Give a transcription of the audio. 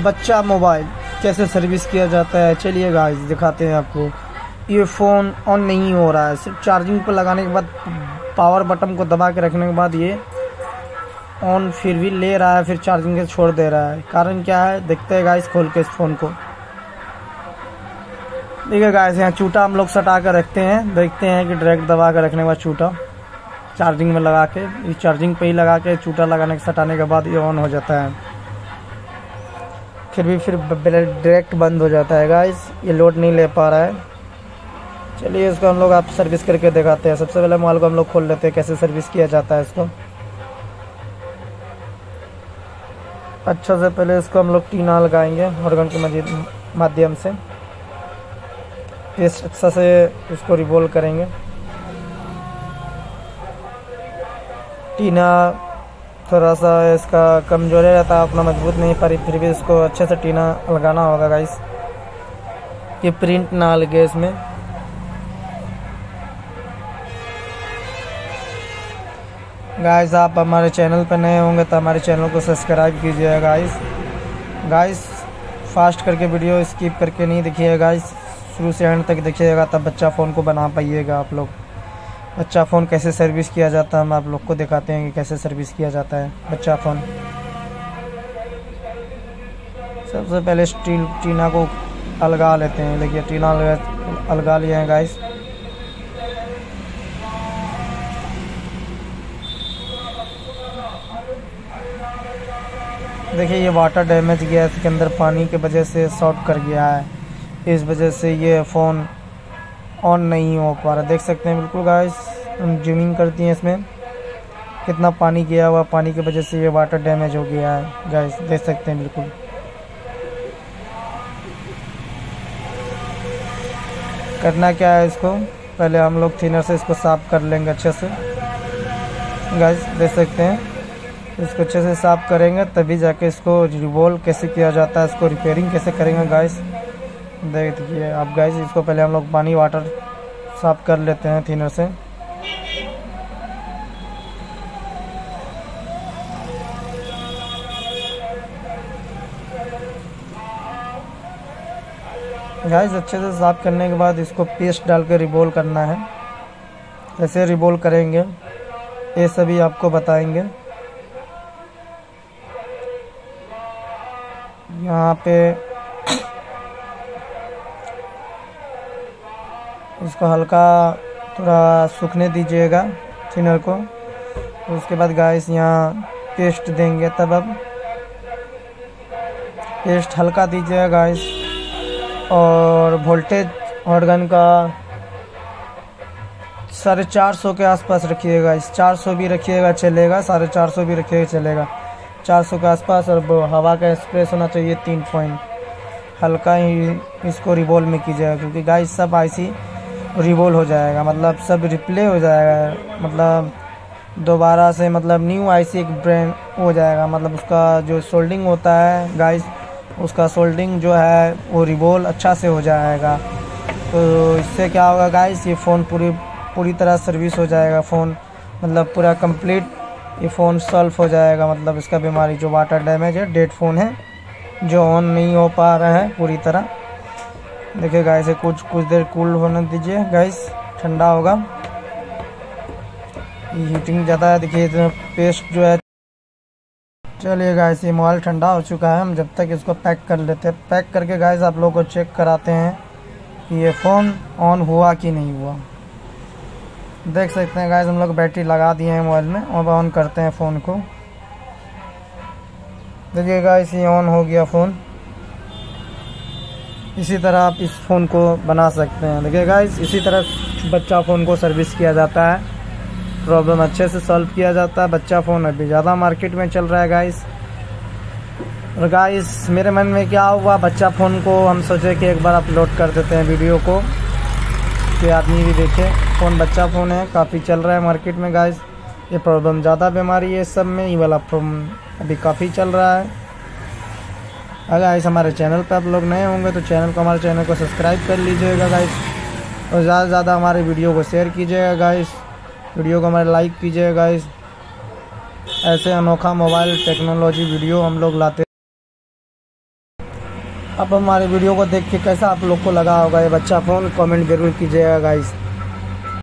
बच्चा मोबाइल कैसे सर्विस किया जाता है, चलिए गाइस दिखाते हैं आपको। ये फ़ोन ऑन नहीं हो रहा है, सिर्फ चार्जिंग पर लगाने के बाद पावर बटन को दबा के रखने के बाद ये ऑन फिर भी ले रहा है, फिर चार्जिंग के छोड़ दे रहा है। कारण क्या है देखते हैं गाइस खोल के इस फ़ोन को। देखिए गाइस यहाँ चूटा हम लोग सटा कर रखते हैं, देखते हैं कि डायरेक्ट दबा कर रखने के बाद चूटा चार्जिंग में लगा के, इस चार्जिंग पे ही लगा के चूटा लगाने के सटाने के बाद ये ऑन हो जाता है। फिर डायरेक्ट बंद हो जाता है गाइस, ये लोड नहीं ले पा रहा है। चलिए इसको हम लोग आप सर्विस करके दिखाते हैं। सबसे पहले मोबाइल को हम लोग खोल लेते हैं, कैसे सर्विस किया जाता है इसको। अच्छा से पहले इसको हम लोग टीना लगाएंगे ऑर्गन के माध्यम से, इस अच्छा से इसको रिवॉल्व करेंगे। टीना थोड़ा सा इसका कमजोर रहता है, अपना मजबूत नहीं पारी, फिर भी इसको अच्छे से टीना लगाना होगा गाइस, ये प्रिंट ना लगे इसमें। गाइस आप हमारे चैनल पर नए होंगे तो हमारे चैनल को सब्सक्राइब कीजिएगा गाइस। फास्ट करके वीडियो स्किप करके नहीं देखिएगा गाइस, शुरू से एंड तक देखिएगा, तब बच्चा फ़ोन को बना पाइएगा आप लोग। बच्चा फ़ोन कैसे सर्विस किया जाता है हम आप लोग को दिखाते हैं कि कैसे सर्विस किया जाता है बच्चा फ़ोन। सबसे पहले टीना को अलगा लेते हैं। देखिए टीना अलगा लिए हैं गाइस। देखिए ये वाटर डैमेज गया है, इसके अंदर पानी के वजह से शॉर्ट कर गया है, इस वजह से ये फ़ोन ऑन नहीं हो पा रहा। देख सकते हैं बिल्कुल गाइस, हम जूमिंग करती हैं इसमें कितना पानी गया हुआ, पानी की वजह से ये वाटर डैमेज हो गया है गाइस, देख सकते हैं बिल्कुल। करना क्या है, इसको पहले हम लोग थिनर से इसको साफ़ कर लेंगे अच्छे से गाइस, देख सकते हैं। इसको अच्छे से साफ़ करेंगे तभी जाके इसको रिवॉल्व कैसे किया जाता है, इसको रिपेयरिंग कैसे करेंगे गाइस, देखिए आप गाइस। इसको पहले हम लोग पानी वाटर साफ़ कर लेते हैं थिनर से। गाइस अच्छे से साफ़ करने के बाद इसको पेस्ट डाल के रिवॉल्व करना है। कैसे रिवॉल्व करेंगे ये सभी आपको बताएंगे। यहाँ पे इसको हल्का थोड़ा सूखने दीजिएगा थिनर को। उसके बाद गाइस यहाँ पेस्ट देंगे, तब अब पेस्ट हल्का दीजिएगा गाइस। और वोल्टेज ऑर्गन का 450 के आसपास रखिएगा, 400 भी रखिएगा चलेगा, 450 भी रखिएगा चलेगा, 400 के आसपास। और हवा का एक्सप्रेस होना चाहिए 3 पॉइंट। हल्का ही इसको रिवॉल्व में कीजिएगा, क्योंकि गाइस सब आईसी रिवॉल्व हो जाएगा, मतलब सब रिप्ले हो जाएगा, मतलब दोबारा से मतलब न्यू आईसी एक ब्रांड हो जाएगा। मतलब उसका जो सोल्डिंग होता है गाइस, उसका सोल्डिंग जो है वो रिवॉल्व अच्छा से हो जाएगा। तो इससे क्या होगा गाइस, ये फ़ोन पूरी तरह सर्विस हो जाएगा, फ़ोन मतलब पूरा कंप्लीट ये फ़ोन सॉल्व हो जाएगा। मतलब इसका बीमारी जो वाटर डैमेज है, डेड फ़ोन है जो ऑन नहीं हो पा रहा है पूरी तरह। देखिए गाइस कुछ देर कूल होने दीजिए गाइस, ठंडा होगा, हीटिंग ज़्यादा है। देखिए पेस्ट जो है, चलिए गाइस ये मोबाइल ठंडा हो चुका है, हम जब तक इसको पैक कर लेते हैं। पैक करके गाइस आप लोगों को चेक कराते हैं कि ये फ़ोन ऑन हुआ कि नहीं हुआ। देख सकते हैं गाइस हम लोग बैटरी लगा दिए हैं मोबाइल में, अब ऑन करते हैं फ़ोन को। देखिए गाइस ये ऑन हो गया फ़ोन। इसी तरह आप इस फ़ोन को बना सकते हैं। देखिए गाइस इसी तरह बच्चा फ़ोन को सर्विस किया जाता है, प्रॉब्लम अच्छे से सॉल्व किया जाता है। बच्चा फ़ोन अभी ज़्यादा मार्केट में चल रहा है गाइस। और गाइस मेरे मन में क्या हुआ, बच्चा फ़ोन को हम सोचे कि एक बार अपलोड कर देते हैं वीडियो को, कि आदमी भी देखे। फ़ोन बच्चा फ़ोन है, काफ़ी चल रहा है मार्केट में गाइस। ये प्रॉब्लम ज़्यादा बीमारी है सब में, ये वाला प्रॉब्लम अभी काफ़ी चल रहा है। अगर इस हमारे चैनल पर आप लोग नए होंगे तो हमारे चैनल को सब्सक्राइब कर लीजिएगा गाइस, और ज़्यादा से ज़्यादा हमारे वीडियो को शेयर कीजिएगा गाइस, वीडियो को हमारे लाइक कीजिएगा गाइस। ऐसे अनोखा मोबाइल टेक्नोलॉजी वीडियो हम लोग लाते अब हमारे वीडियो को देख के कैसा आप लोग को लगा होगा ये बच्चा फ़ोन, कमेंट ज़रूर कीजिएगा गाइस।